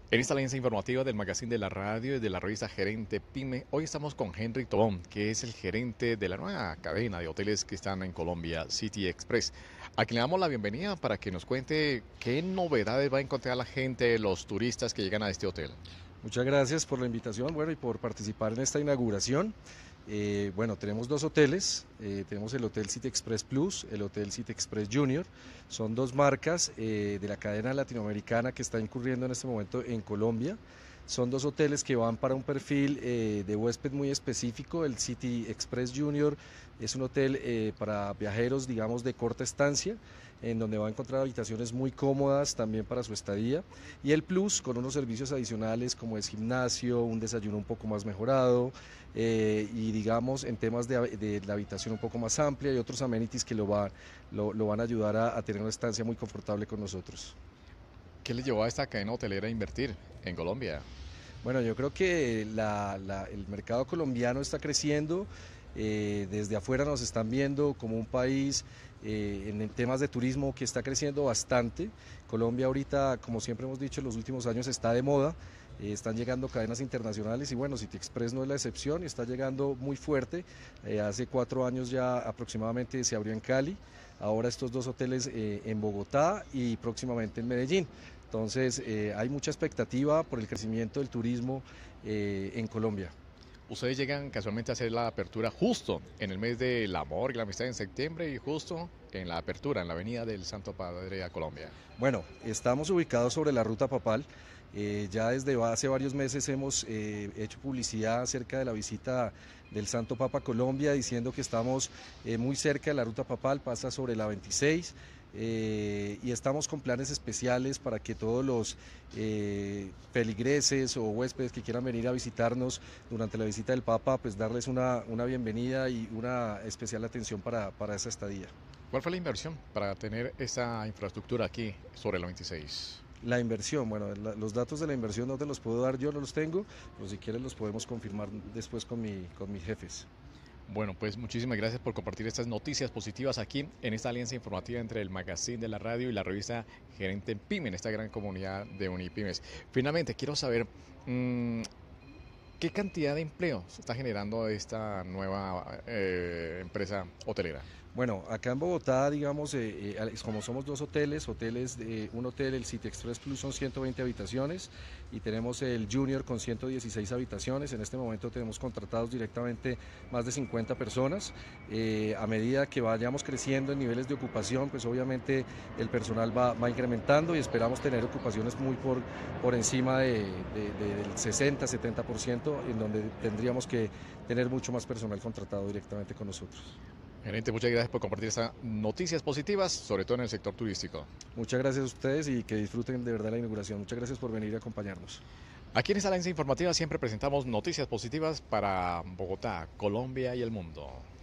En esta alianza informativa del Magazine de la Radio y de la revista Gerente Pyme, hoy estamos con Henry Tobón, que es el gerente de la nueva cadena de hoteles que están en Colombia, City Express. A quien le damos la bienvenida para que nos cuente qué novedades va a encontrar la gente, los turistas que llegan a este hotel. Muchas gracias por la invitación, bueno, y por participar en esta inauguración. Bueno, tenemos dos hoteles, tenemos el Hotel City Express Plus, el Hotel City Express Junior, son dos marcas de la cadena latinoamericana que está incurriendo en este momento en Colombia. Son dos hoteles que van para un perfil de huésped muy específico. El City Express Junior es un hotel para viajeros, digamos, de corta estancia, en donde va a encontrar habitaciones muy cómodas también para su estadía. Y el Plus con unos servicios adicionales como es gimnasio, un desayuno un poco más mejorado y digamos en temas de la habitación un poco más amplia y otros amenities que lo van a ayudar a tener una estancia muy confortable con nosotros. ¿Qué le llevó a esta cadena hotelera a invertir en Colombia? Bueno, yo creo que el mercado colombiano está creciendo, desde afuera nos están viendo como un país en temas de turismo que está creciendo bastante. Colombia ahorita, como siempre hemos dicho, en los últimos años está de moda, están llegando cadenas internacionales y bueno, City Express no es la excepción y está llegando muy fuerte. Hace 4 años ya aproximadamente se abrió en Cali, ahora estos dos hoteles en Bogotá y próximamente en Medellín. Entonces, hay mucha expectativa por el crecimiento del turismo en Colombia. Ustedes llegan casualmente a hacer la apertura justo en el mes del amor y la amistad en septiembre y justo en la apertura en la Avenida del Santo Padre a Colombia. Bueno, estamos ubicados sobre la ruta papal. Ya desde hace varios meses hemos hecho publicidad acerca de la visita del Santo Papa a Colombia, diciendo que estamos muy cerca de la ruta papal, pasa sobre la 26. Y estamos con planes especiales para que todos los feligreses o huéspedes que quieran venir a visitarnos durante la visita del Papa, pues darles una bienvenida y una especial atención para esa estadía. ¿Cuál fue la inversión para tener esa infraestructura aquí sobre la 26? La inversión, bueno, los datos de la inversión no te los puedo dar yo, no los tengo, pero si quieres los podemos confirmar después con mis jefes. Bueno, pues muchísimas gracias por compartir estas noticias positivas aquí en esta alianza informativa entre el Magazine de la Radio y la revista Gerente Pyme, en esta gran comunidad de Unipymes. Finalmente, quiero saber qué cantidad de empleo se está generando esta nueva empresa hotelera. Bueno, acá en Bogotá, digamos, como somos dos hoteles, un hotel, el City Express Plus son 120 habitaciones y tenemos el Junior con 116 habitaciones. En este momento tenemos contratados directamente más de 50 personas. A medida que vayamos creciendo en niveles de ocupación, pues obviamente el personal va incrementando y esperamos tener ocupaciones muy por encima del 60-70%, en donde tendríamos que tener mucho más personal contratado directamente con nosotros. Gerente, muchas gracias por compartir estas noticias positivas, sobre todo en el sector turístico. Muchas gracias a ustedes y que disfruten de verdad la inauguración. Muchas gracias por venir a acompañarnos. Aquí en esta alianza informativa siempre presentamos noticias positivas para Bogotá, Colombia y el mundo.